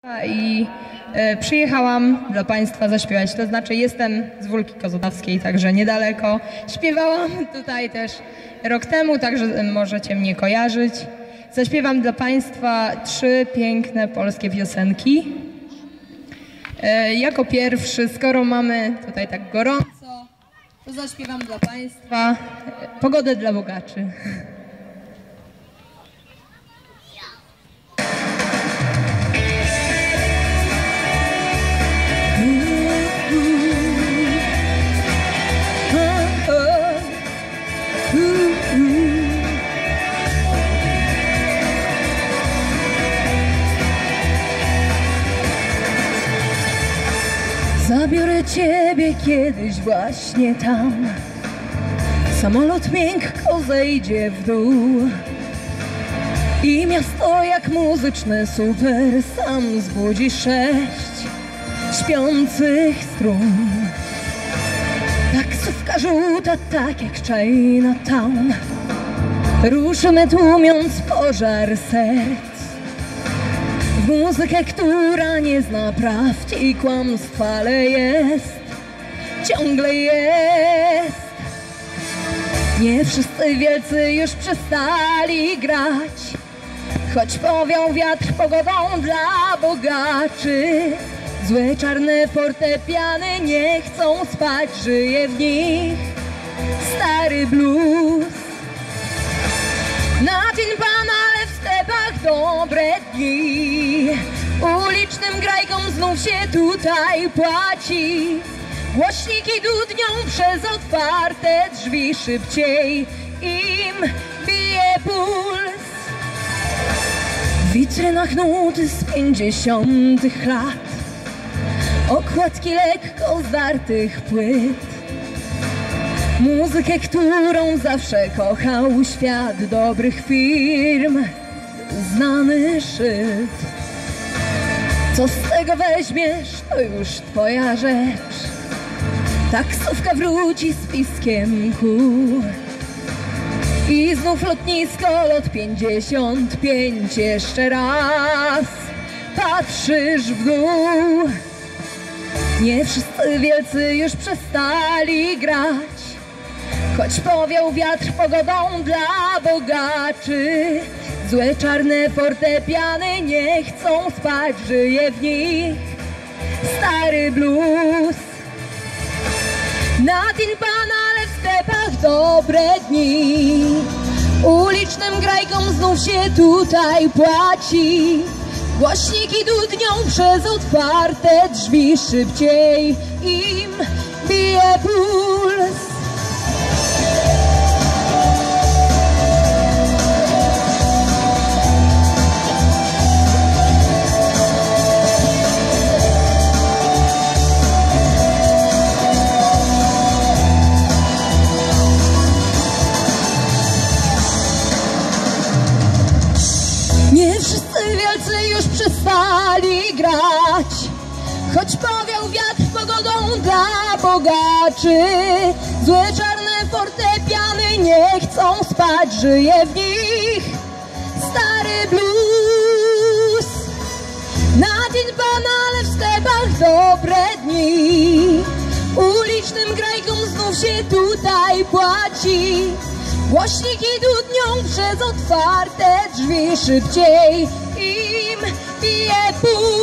I przyjechałam dla Państwa zaśpiewać, to znaczy jestem z Wólki Kozłowskiej, także niedaleko. Śpiewałam tutaj też rok temu, także możecie mnie kojarzyć. Zaśpiewam dla Państwa 3 piękne polskie piosenki. Jako pierwszy, skoro mamy tutaj tak gorąco, to zaśpiewam dla Państwa Pogodę dla bogaczy. Zabiorę Ciebie kiedyś właśnie tam. Samolot miękko zejdzie w dół i miasto jak muzyczny super sam zbudzi 6 śpiących strun. Taksówka żółta, tak jak Chinatown, ruszymy tłumiąc pożar serc w muzykę, która nie zna prawd i kłamstwa, ale jest, ciągle jest. Nie wszyscy wielcy już przestali grać, choć powiał wiatr pogodą dla bogaczy. Złe czarne fortepiany nie chcą spać, żyje w nich stary blues. Na dzień Pana, ale w sklepach dobre dni, ulicznym grajkom znów się tutaj płaci. Głośniki dudnią przez otwarte drzwi, szybciej im bije puls. W witrynach nuty z 50 lat, okładki lekko zdartych płyt, muzykę, którą zawsze kochał świat dobrych firm, znany szyb. Co z tego weźmiesz, to już twoja rzecz. Taksówka wróci z piskiem kół i znów lotnisko, lot 55. Jeszcze raz patrzysz w dół. Nie wszyscy wielcy już przestali grać, choć powiał wiatr pogodą dla bogaczy. Złe czarne fortepiany nie chcą spać, żyje w nich stary blues. Na dzień Pana, ale w sklepach dobre dni, ulicznym grajkom znów się tutaj płaci. Głośniki dudnią przez otwarte drzwi, szybciej im bije puls. Nie wszyscy wielcy już przestali grać, choć powiał wiatr pogodą dla bogaczy. Złe czarne fortepiany nie chcą spać, żyje w nich stary blues. Na dzień Pana, ale w sklepach dobre dni, ulicznym grajkom znów się tutaj płaci. Głośniki dudnią przez otwarte drzwi, szybciej im bije puls.